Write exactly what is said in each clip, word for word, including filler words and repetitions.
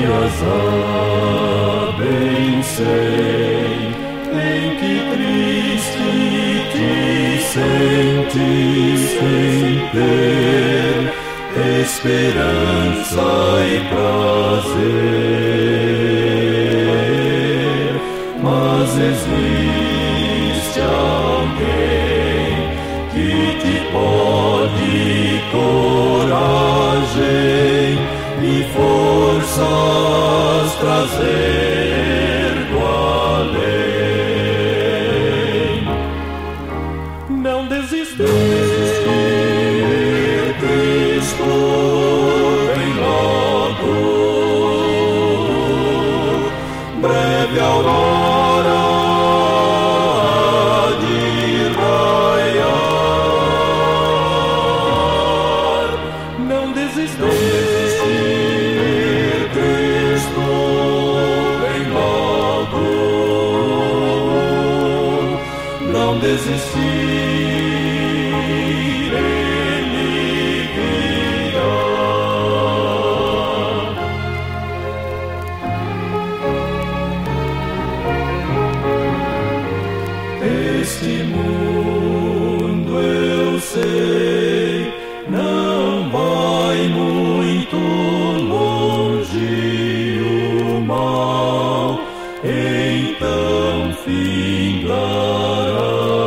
bem sei, em que triste te sentes sem ter esperança e prazer, mas existe alguém que te pode coragem e forças trazer do além. Não desistir, não desistir, Cristo vem logo, breve aurora de raiar. Não desistir, não desistir, Cristo vem logo, não desistir, Ele virá. Este mundo, eu sei, não vai muito longe, o mal então findará.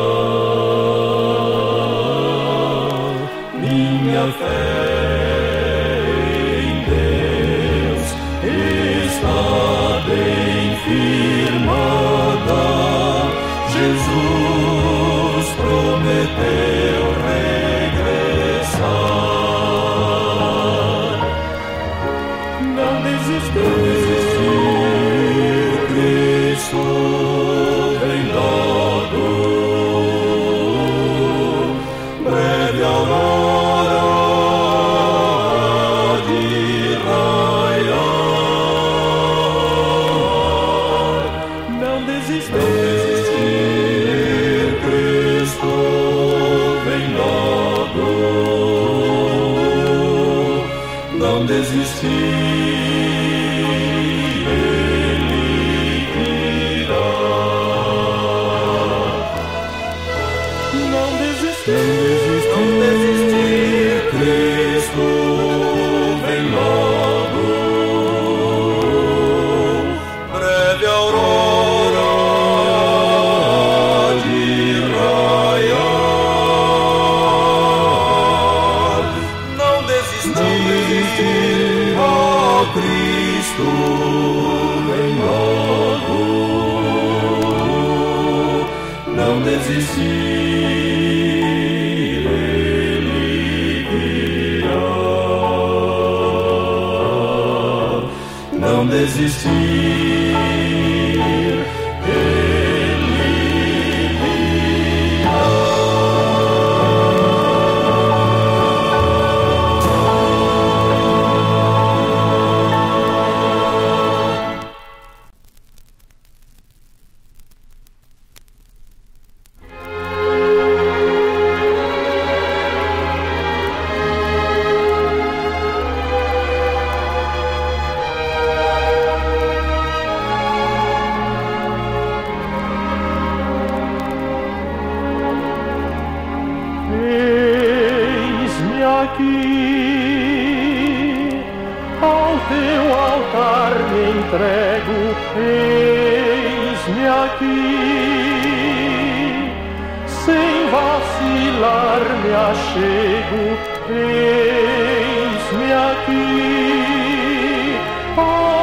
Minha fé em Deus está bem firmada. Jesus prometeu regressar. Não desistir, não desistir, Cristo vem logo, breve aurora de raiar. Não desistir, não desistir, Cristo vem logo, não desistir, Ele virá. Não desistir, não desistir, Cristo vem logo, breve aurora de raiar. Não desistir, não desistir, ó Cristo vem logo, não desistir, Ele virá. Não desistir, Ele virá. Eis-me aqui, ao teu altar me entrego. Eis-me aqui, sem vacilar me achego. Eis-me aqui, ó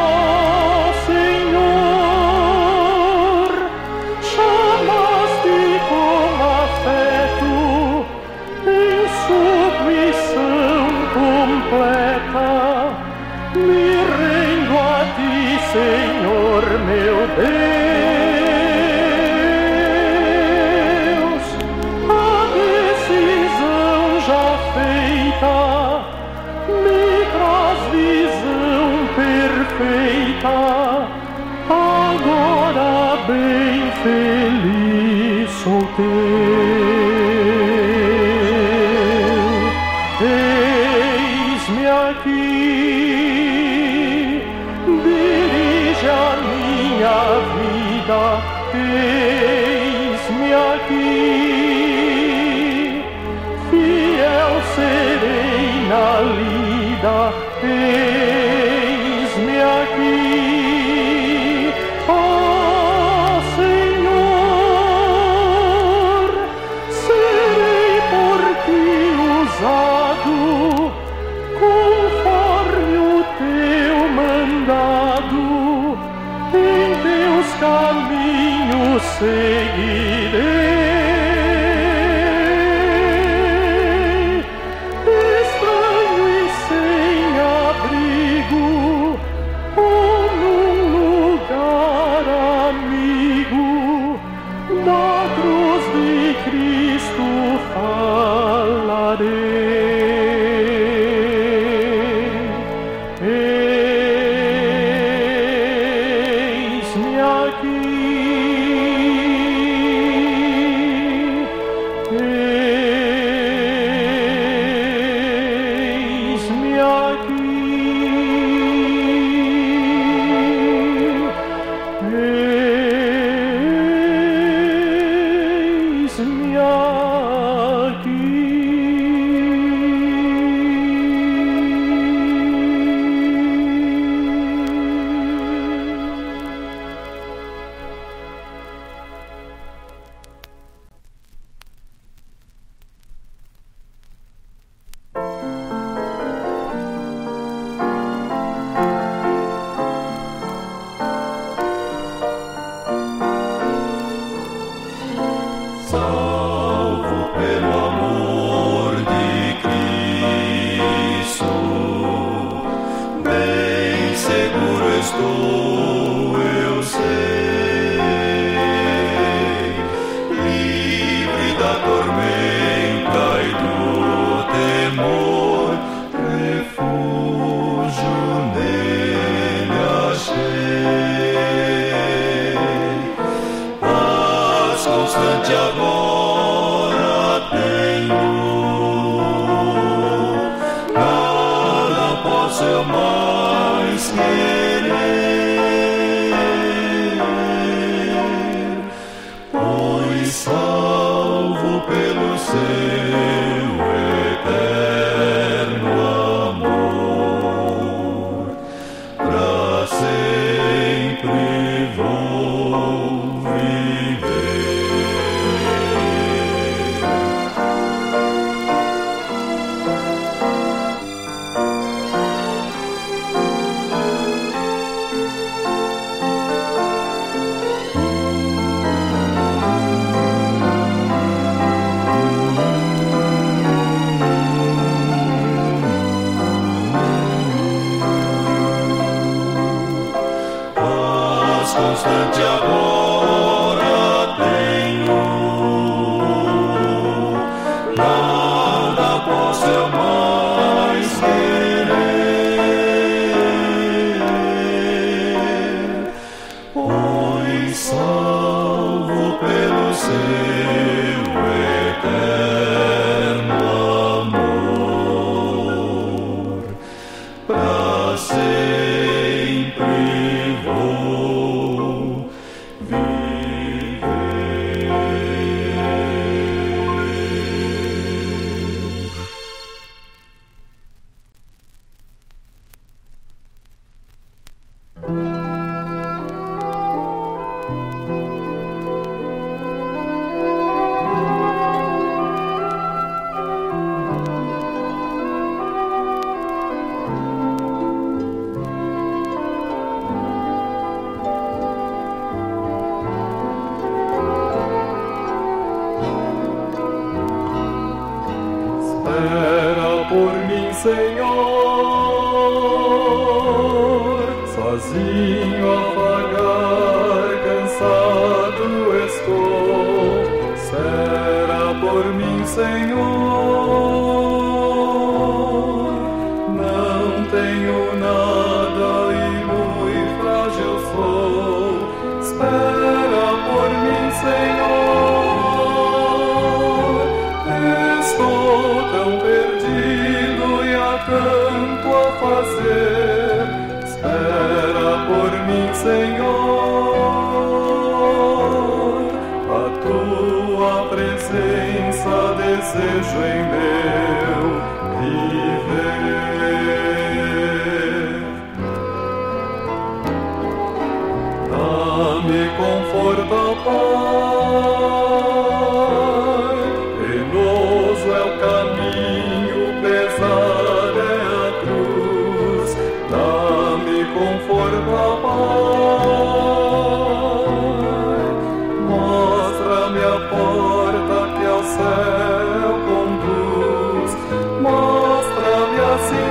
Senhor, chamaste com afeto, em submissão completa, me rendo a ti, Senhor meu Deus. A decisão já feita me traz visão perfeita, agora bem feliz sou teu. Eis-me aqui, eis-me aqui, fiel serei na lida, eis-me aqui, ó Senhor, serei por ti usado, conforme o teu mandado, em teus caminhos seguirei. Estranho e sem abrigo, ou num lugar amigo, da cruz de Cristo falarei. Eis-me aqui, eis-me aqui, eis-me aqui. Salvo pelo amor de Cristo, bem seguro estou, eu sei, livre da tormenta e do temor, refúgio nele achei. Paz constante agora tenho, nada posso eu mais querer, pois salvo pelo seu eterno amor, pra sempre vou viver. Paz constante agora tenho, nada posso eu mais querer, pois salvo pelo seu eterno amor, pra sempre vou viver. Espera por mim, Senhor, sozinho a vagar, cansado estou. Espera por mim, Senhor, não tenho nada e muito frágil sou. Espera por mim, Senhor, estou tão perdido e há tanto a fazer. Espera por mim, Senhor. desejo em meu viver. Dá-me conforto, ó Pai, penoso é o caminho, pesada é a cruz. Dá-me conforto, ó Pai, mostra-me a porta que ao céu conduz. Mostra-me assim,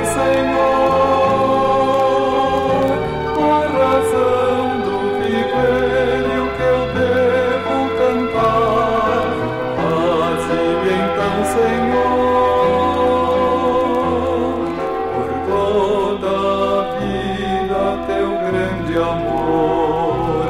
Senhor, a razão do viver e o que eu devo cantar. Faze-me então, Senhor, por toda a vida teu grande amor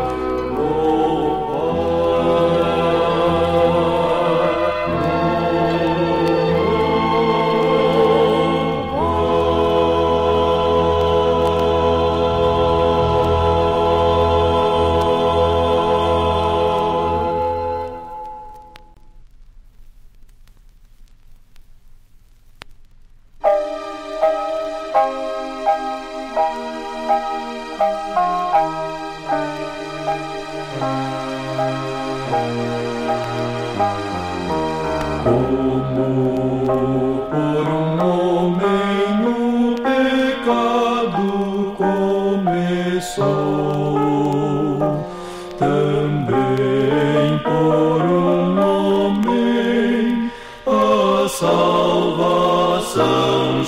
por um homem no pecado começou, também por um homem a salvação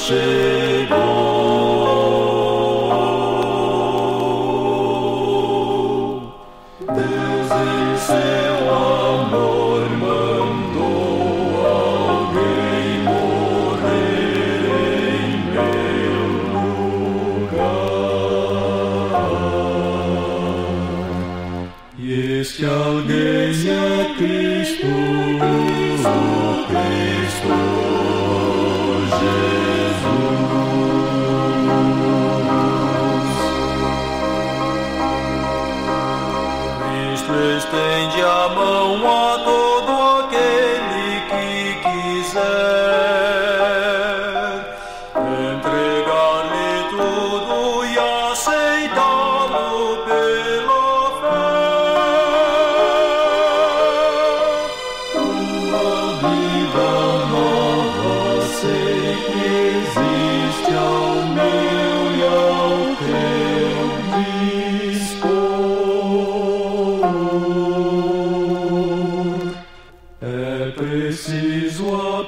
chegou. Deus em seu amor mandou alguém morrer em meu lugar. E este alguém é Cristo, Cristo Jesus. Cristo estende a mão a todo aquele que quiser entregar-lhe tudo e aceitá-lo pela fé. Uma vida nova sei que existe ao meu e ao teu dispor. É preciso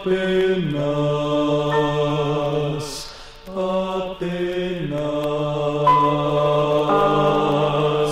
apenas, apenas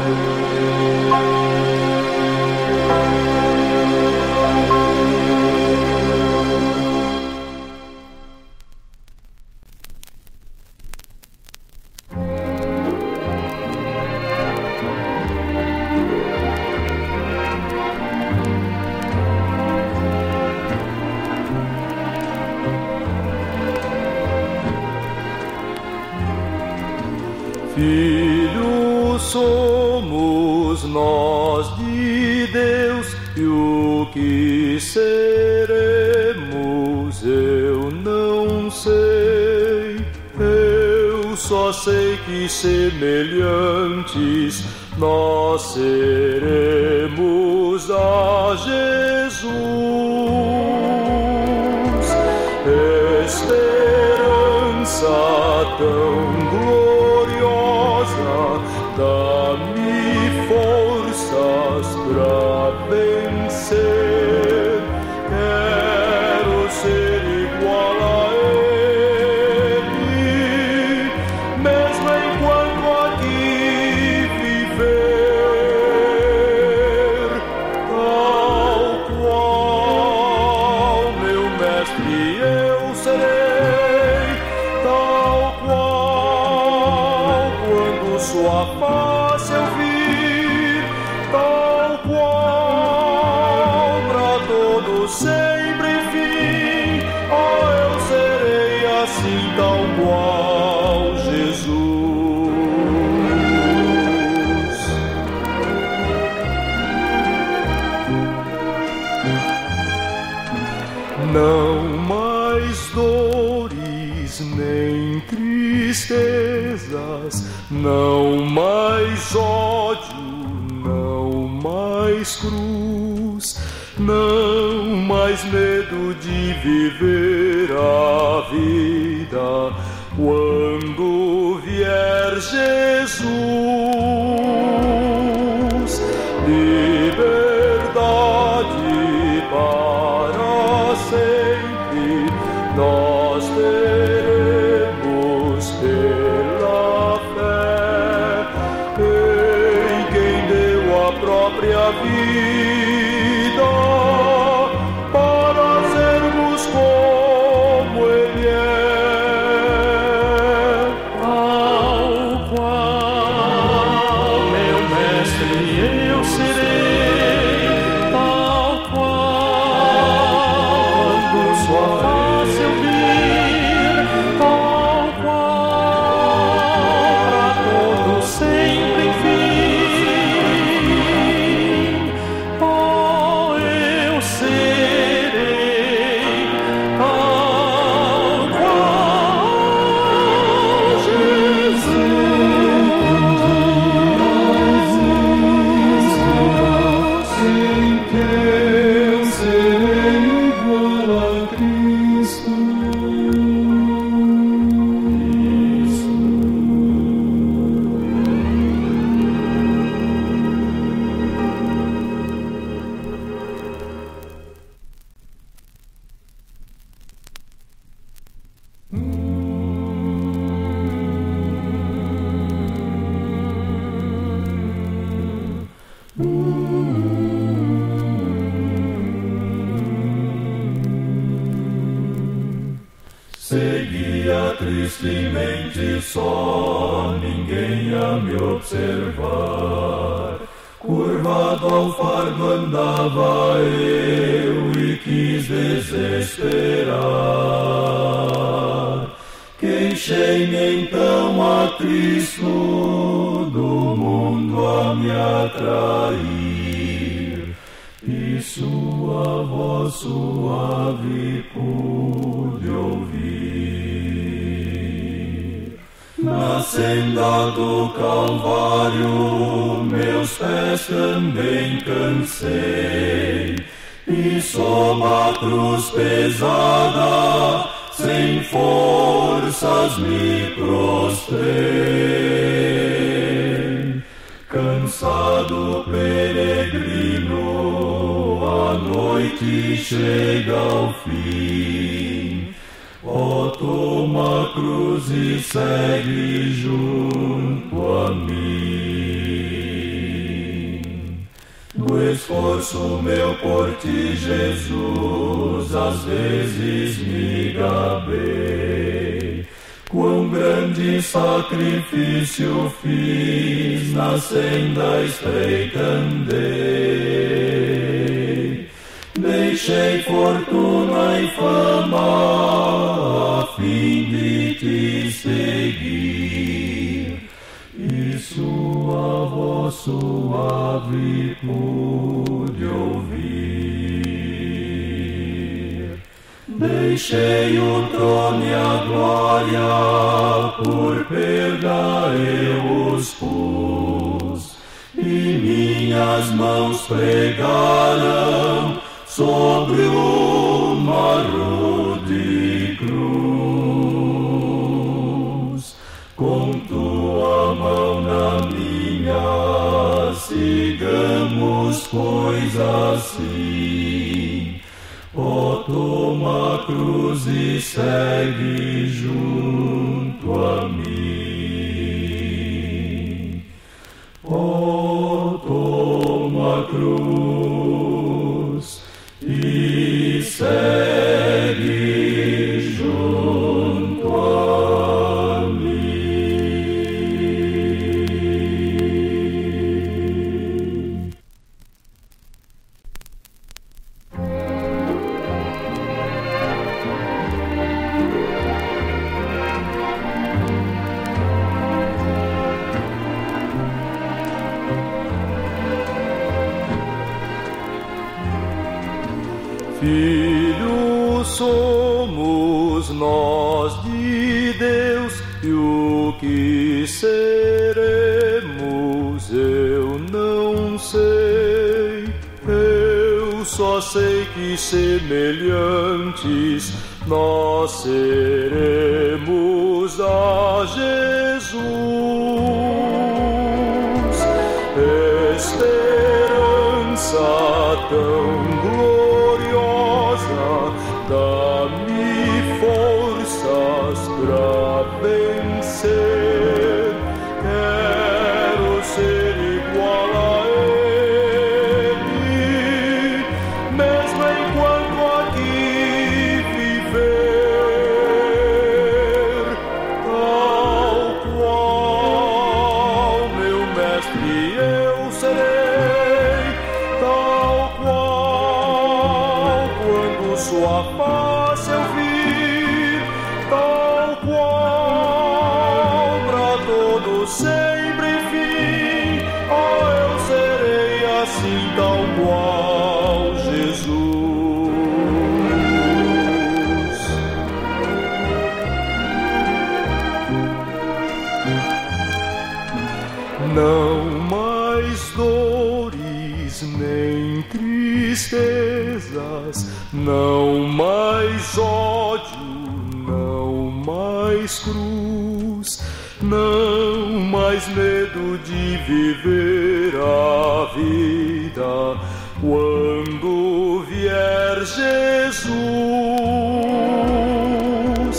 filhos somos nós de Deus, e o que seremos eu não sei. Eu só sei que semelhantes nós seremos a Jesus. Esperança tão gloriosa, dá-me forças pra vencer. Quero ser igual a Ele, mesmo enquanto aqui viver, tal qual meu mestre eu serei, tal qual quando sua face eu vir, tal qual pra todos sempre fim. Oh, eu serei assim, tal qual Jesus. não mais ódio, não mais cruz, não mais medo de viver a vida. Quando vier Jesus, liberdade para sempre nós teremos pela fé em quem deu a própria vida para sermos como Ele é. Tal qual meu mestre eu serei, tal qual quando sua face eu vir, tal qual pra todos sempre enfim, oh eu serei, tal qual Jesus, Sem que eu serei igual a Cristo. Seguia tristemente só, ninguém a me observar. Curvado ao fardo andava eu e quis desesperar. Queixei-me então a Cristo do mundo a me atrair, e sua voz suave pude ouvir. Na senda do Calvário meus pés também cansei, e sob a cruz pesada sem forças me prostrei. Cansado peregrino, a noite chega ao fim. Ó, toma a cruz e segue junto a mim. Do esforço meu por ti, Jesus, às vezes me gabei. Quão grande sacrifício fiz, na senda estreita andei. Deixei fortuna e fama a fim de te seguir, e sua voz suave pude ouvir. Deixei o trono e a glória, por perda eu os pus, e minhas mãos pregaram sobre uma rude cruz. Com tua mão na minha, sigamos, pois assim. Ó, toma a cruz e segue junto a mim. Ó, toma a cruz e segue junto a mim. Filhos somos nós de Deus, e o que ser só sei que semelhantes nós seremos a Jesus, esperança tão gloriosa, dá-me forças pra vencer. Quero ser igual a Ele, mesmo enquanto aqui viver, tal qual meu mestre eu serei, tal qual quando sua face eu vir, tal qual pra todos sempre fim. Oh, eu serei assim, tal qual Jesus. Não mais dores nem tristezas, não mais ódio, não mais cruz, não mais medo de viver a vida quando vier Jesus.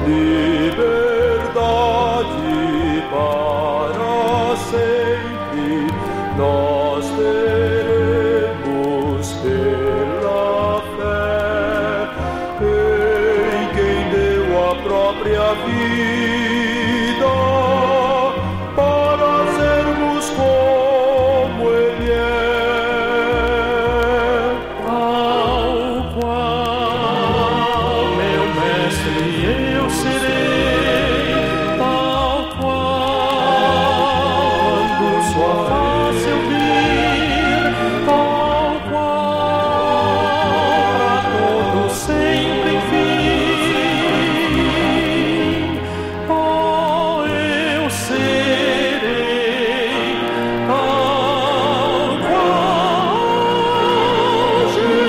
Liberdade para sempre nós teremos pela fé em quem deu a própria vida para sermos como Ele é. Tal qual meu mestre eu serei, tal qual quando sua face eu vir, tal qual pra todos sempre fim. Oh, eu serei tal qual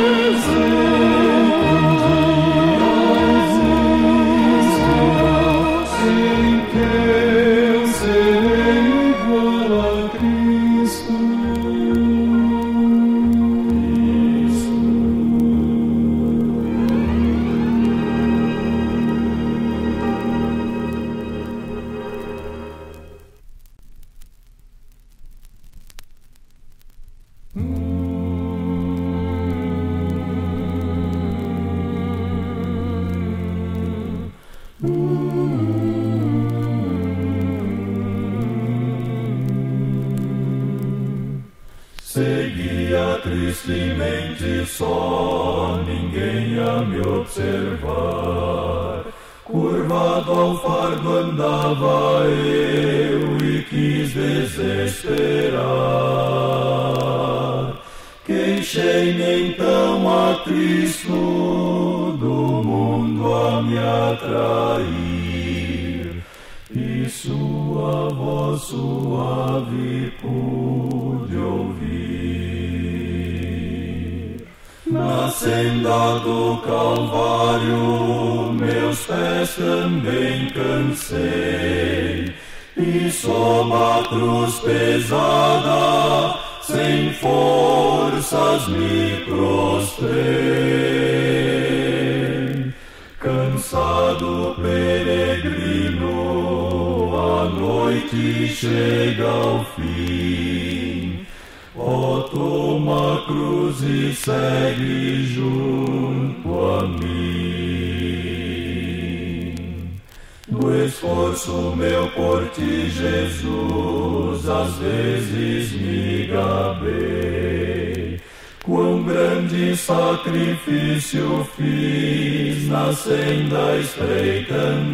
Jesus. Sem que eu serei igual a Cristo. Seguia tristemente só, ninguém a me observar. Curvado ao fardo andava eu e quis desesperar. Queixei-me então a Cristo do mundo a me atrair, e sua voz suave pude ouvir. Na senda do Calvário meus pés também cansei, e sob a cruz pesada sem forças me prostrei. Cansado peregrino, a noite chega ao fim. Ó, toma a cruz e segue junto a mim. Do esforço meu por ti, Jesus, às vezes me gabei. Quão grande sacrifício fiz, na senda estreita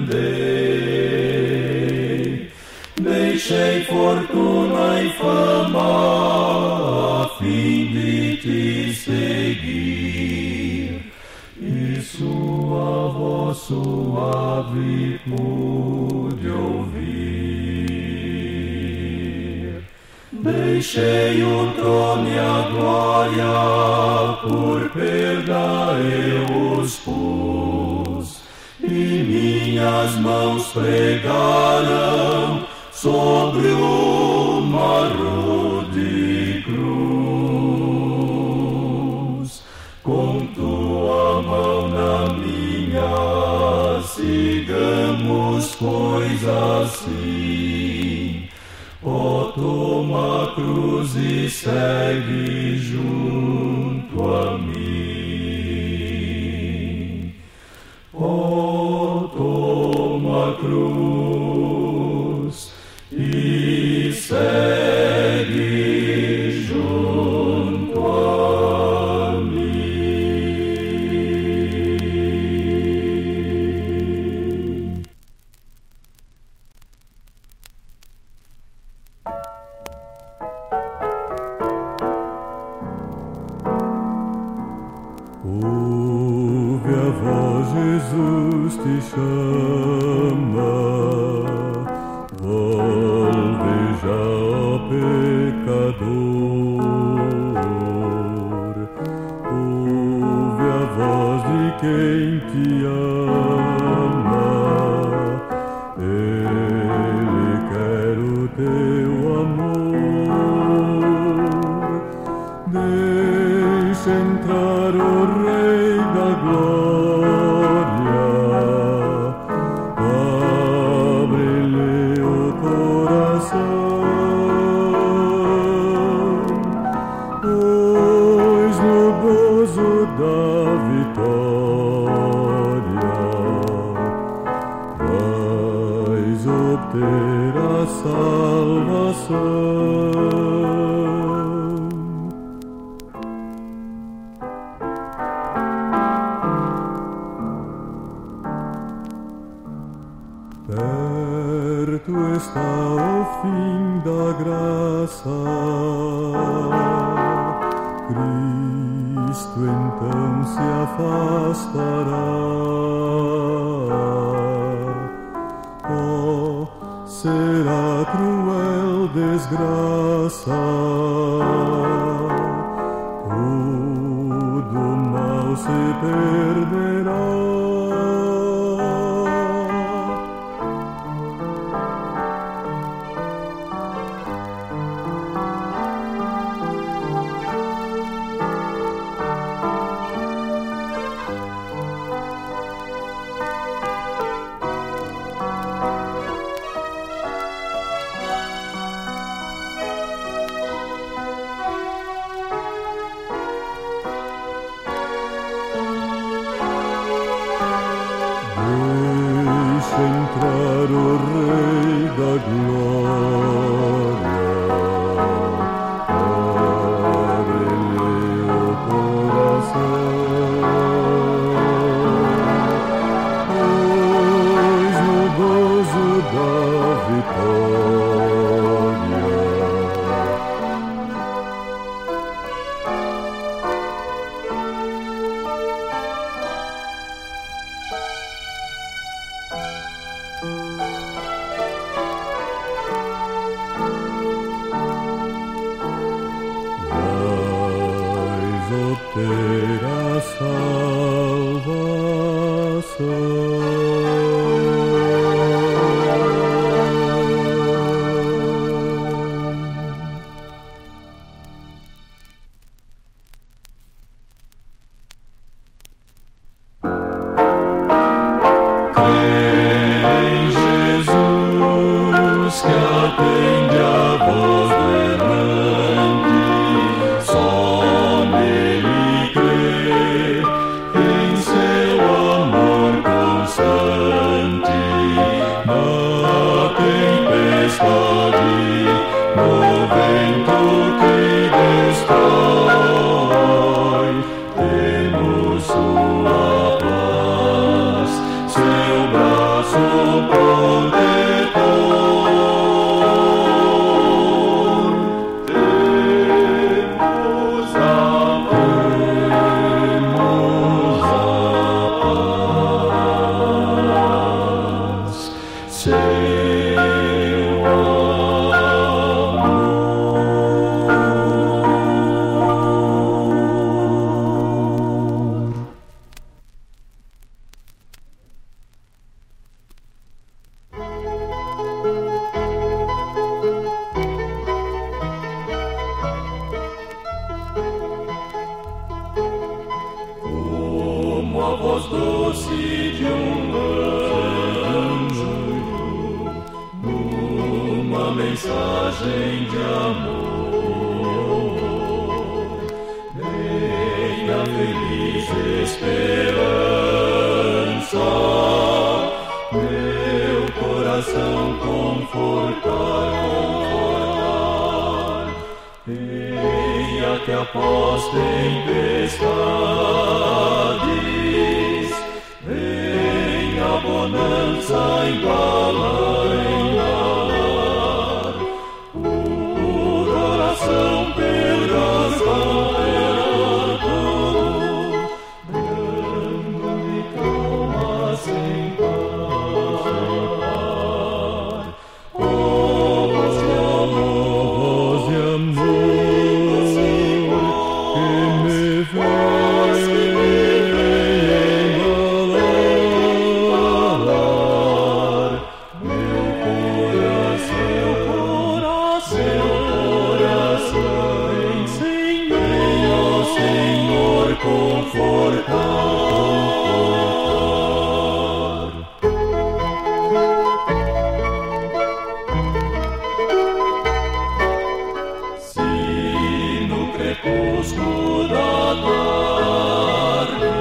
andei. Deixei fortuna e fama a fim de te seguir, e sua voz suave pude ouvir. deixei o trono e a glória, por perda eu os pus, e minhas mãos pregaram sobre uma rude cruz. Com tua mão na minha, sigamos, pois assim. Ó, toma a cruz e segue junto a mim. Ó, toma a cruz e segue junto a mim. Ouve a voz, Jesus te chama, volve já, ó pecador. Ouve a voz de quem te ama, Ele quer o teu amor. Deixa entrar o Rei da Glória, abre-lhe o coração, pois no gozo da vitória vais obter a salvação. Perto está o fim da graça, Cristo então se afastará. Oh, será cruel desgraça, tudo mal se perderá. Deixa entrar o Rei da Glória, abre-lhe o coração, pois no gozo da vitória vais obter a salvação. Em Jesus que atende a voz do errante, só nele crê, em seu amor constante, na tempestade, no vento que destrói, temos sua paz, seu braço protetor. Temos a temos a paz, seu amor. mensagem de amor. Venha feliz esperança, meu coração confortar, confortar. Venha que após tempestades, venha a bonança embalar, embalar. O coração perguntar tudo, dando-me calma sem par. Voz de amor, voz de amor, que me faz embalar meu coração, meu coração, venha, Senhor, confortar. Se no crepúsculo da tarde,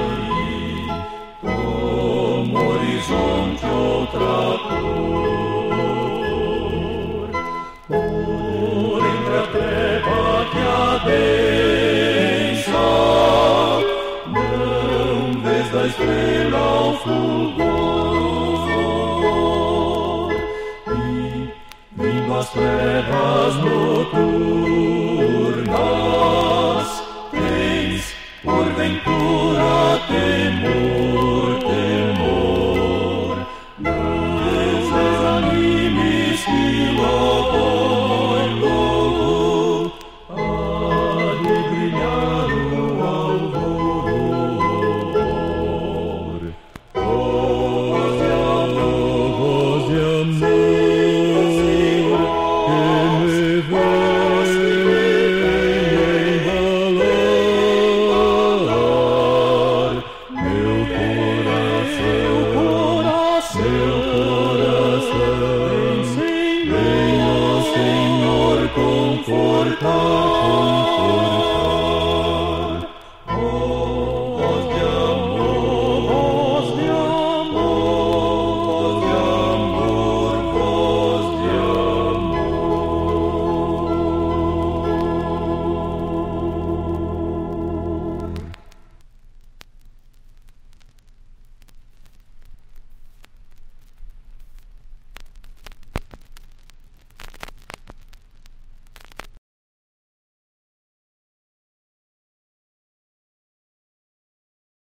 como horizonte outra cor, por entre a treva que adensa, não vês da estrela o fulgor, e vindo as trevas noturnas, tens porventura temor, temor. Não desanimes que logo, logo há de brilhar o alvoror. Voz de amor, voz de amor, que me faz embalar meu coração, meu coração, venha, Senhor, confortar.